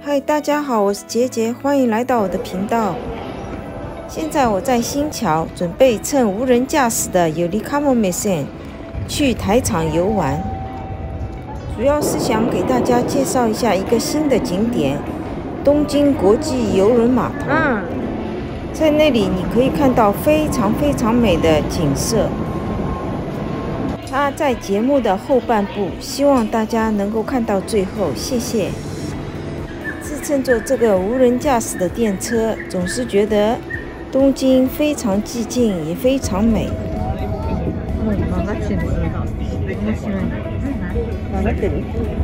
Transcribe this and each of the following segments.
嗨，大家好，我是杰杰，欢迎来到我的频道。现在我在新桥，准备乘无人驾驶的ゆりかもめ線去台场游玩。主要是想给大家介绍一下一个新的景点——东京国际邮轮码头。在那里你可以看到非常美的景色。它在节目的后半部，希望大家能够看到最后，谢谢。乘坐这个无人驾驶的电车，总是觉得东京非常寂静，也非常美。 もう曲がってる。面白い。 曲がってる？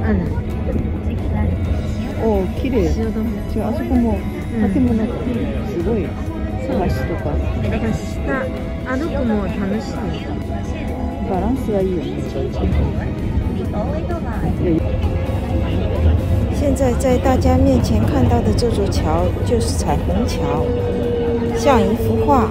おお、綺麗。違う、あそこも建物すごい。橋とか。 だから下歩くも楽しい。 バランスがいいよね。 现在在大家面前看到的这座桥就是彩虹桥，像一幅画。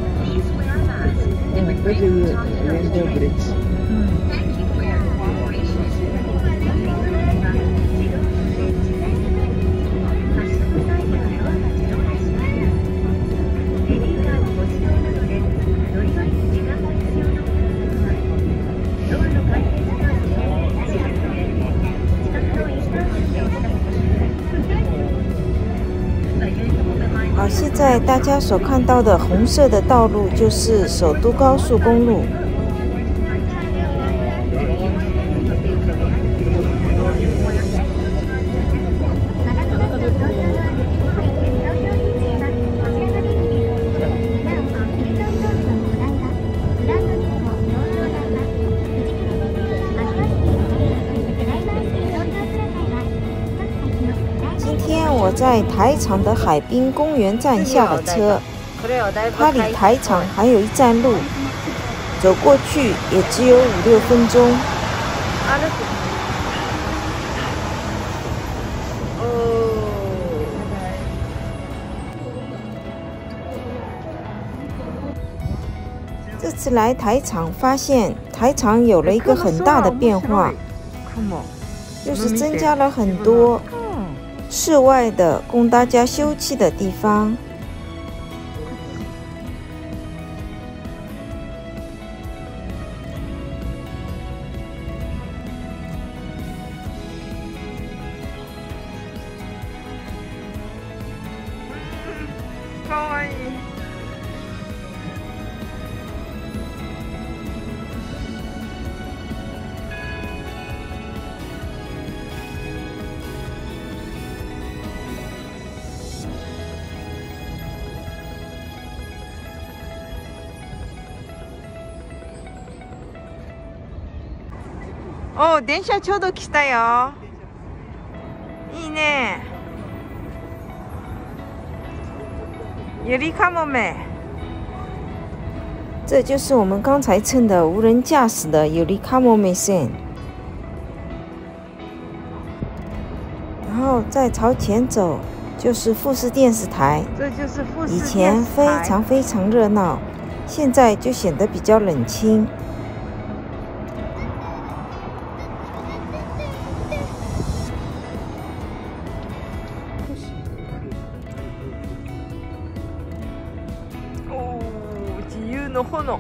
好，现在大家所看到的红色的道路就是首都高速公路。我在台场的海滨公园站下了车，它离台场还有一站路，走过去也只有5-6分钟。这次来台场，发现台场有了一个很大的变化，就是增加了很多室外的供大家休憩的地方。 かわいい。お、電車ちょうど来たよ。いいね。ゆりかもめ。 这就是我们刚才乘的无人驾驶的ゆりかもめ線。然后再朝前走，就是富士电视台。 这就是富士电视台。 以前非常热闹，现在就显得比较冷清。 の炎。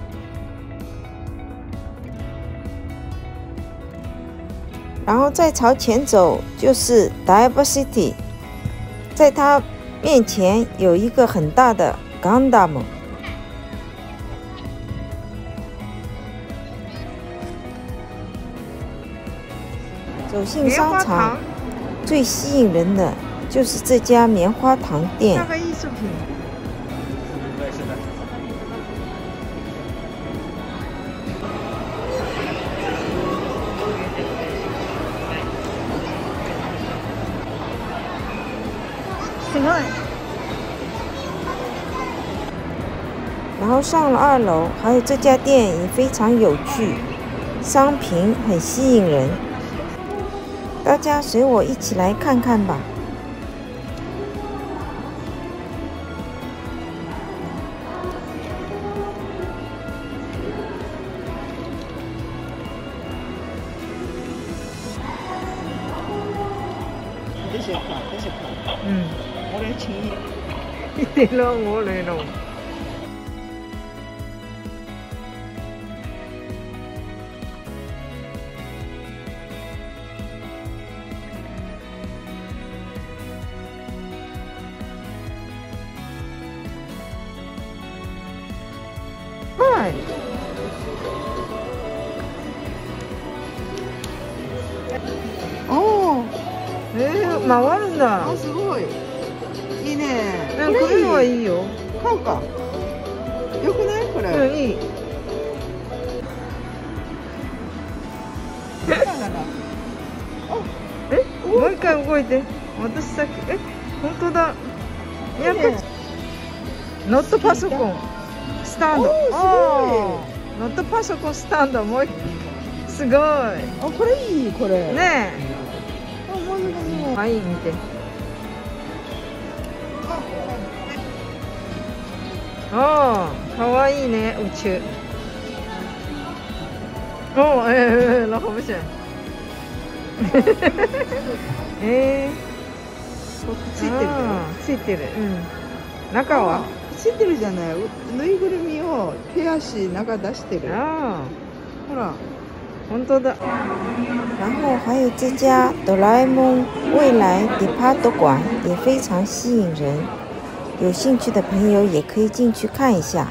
然后再朝前走就是 Diversity， 在它面前有一个很大的 Gundam。走进商场，最吸引人的就是这家棉花糖店。 那个艺术品。すごい。 然后上了2楼，还有这家店也非常有趣，商品很吸引人。大家随我一起来看看吧。 这些看，这些看。 嗯， 我来请你。 你让我来弄。はい。 おお。 回るんだ。 あ、すごい。いいね。 これはいいよ。 買うか。よくないこれ。 うん、いい。もう一回動いて。私さっき、本当だ。ノットパソコンスタンド。ノットパソコンスタンドもうすごい。 あ、これいいこれ。 ねえ。あ、もうはい、見て。ああ、かわいいね、宇宙。おラ好不选。 ついてる。 ついてる。中はついてるじゃない。ぬいぐるみを手足中出してる。ほら。 本当だ。 然后还有这家哆啦 A 梦未来 Depart 馆也非常吸引人，有兴趣的朋友也可以进去看一下。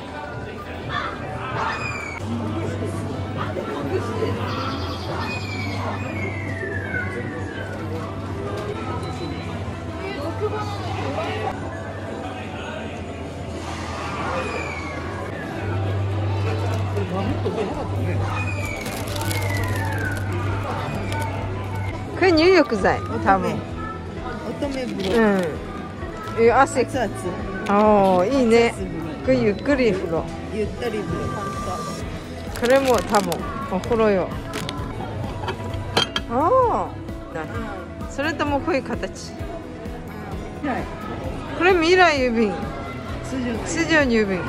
これ入浴剤、多分。 乙女風呂。 汗。 熱々。 ああ、いいね。これゆっくり風呂。 ゆったり風呂。 これも多分お風呂よ。ああ。それともこういう形。これ未来郵便。通常郵便。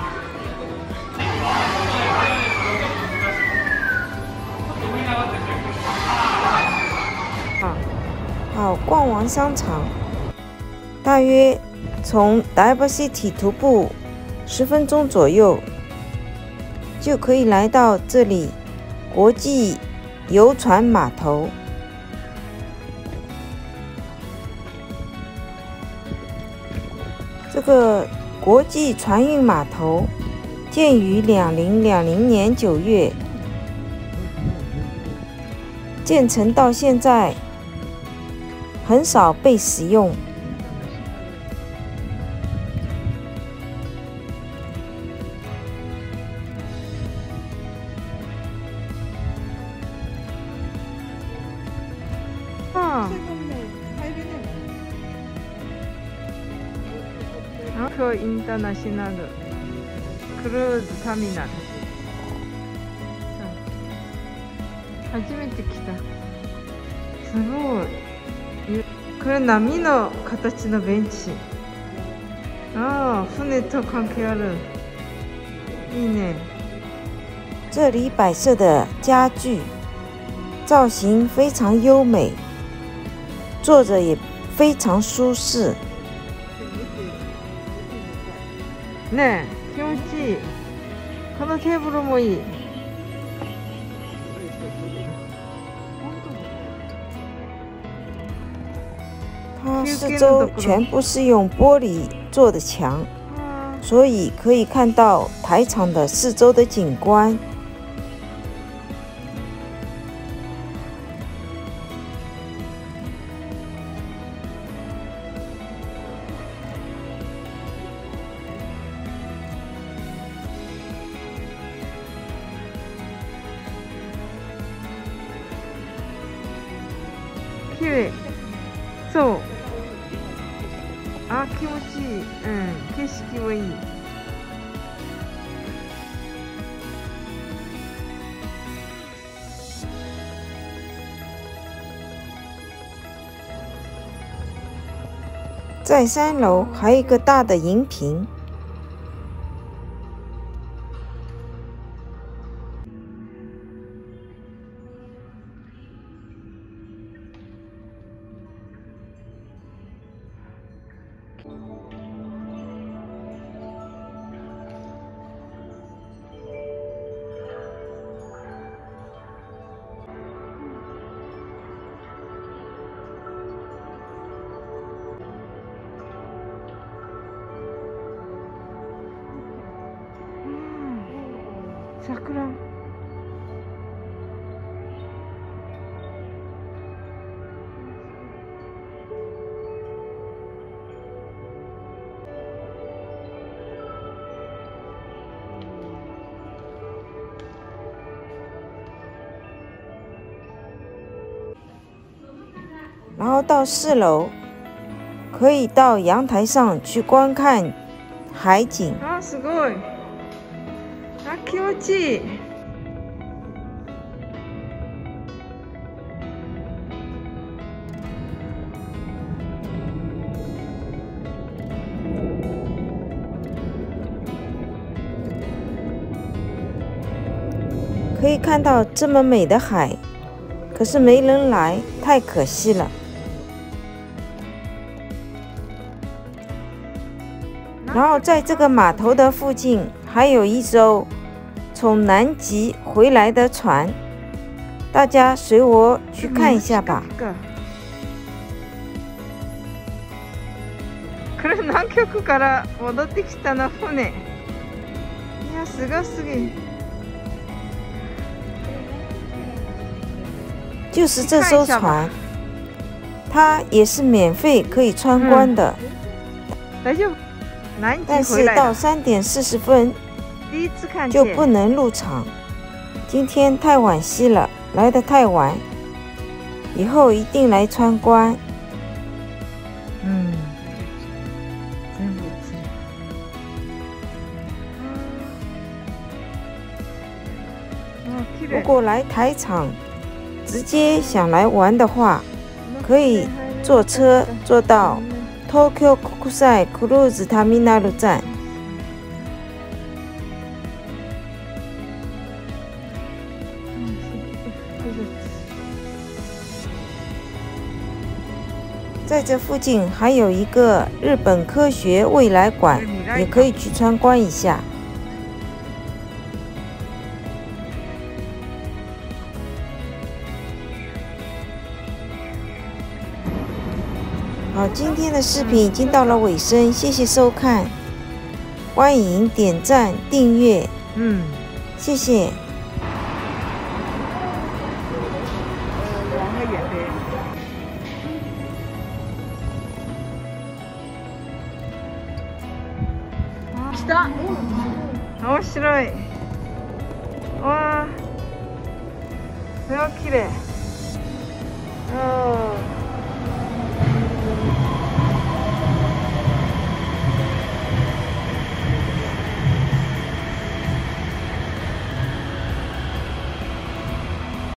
好，逛完商场，大约从 Diver City 徒步10分钟左右，就可以来到这里国际游船码头。这个国际船运码头建于2020年9月，建成到现在很少被使用。 東京インターナショナルクルーズターミナル。初めて来た。すごい。これ波の形のベンチ。ああ、船と関係ある。いいね。 这里摆设的家具造型非常优美，坐着也非常舒适。 ねえ、気持ちいい。このテーブルもいい。 它四周全部是用玻璃做的墙，所以可以看到台场的四周的景观。 綺麗。そう。あ、気持ちいい。景色もいい。 在3楼还有一个大的荧屏。 桜。 然后到4楼，可以到阳台上去观看海景。 あ、すごい。あ、気持ちいい。 可以看到这么美的海，可是没人来，太可惜了。然后在这个码头的附近，还有一艘从南极回来的船，大家随我去看一下吧。 これ南極から戻ってきたの船。いや、すごすぎ。 就是这艘船，它也是免费可以参观的。 大丈夫。 但是到3点40分就不能入场。今天太惋惜了，来得太晚，以后一定来参观。如果来台场，直接想来玩的话，可以坐车坐到東京国際クルーズターミナル站。在这附近还有一个日本科学未来馆，也可以去参观一下。好，今天的视频已经到了尾声，谢谢收看，欢迎点赞、订阅，谢谢。 面白い。わあ、すごい綺麗。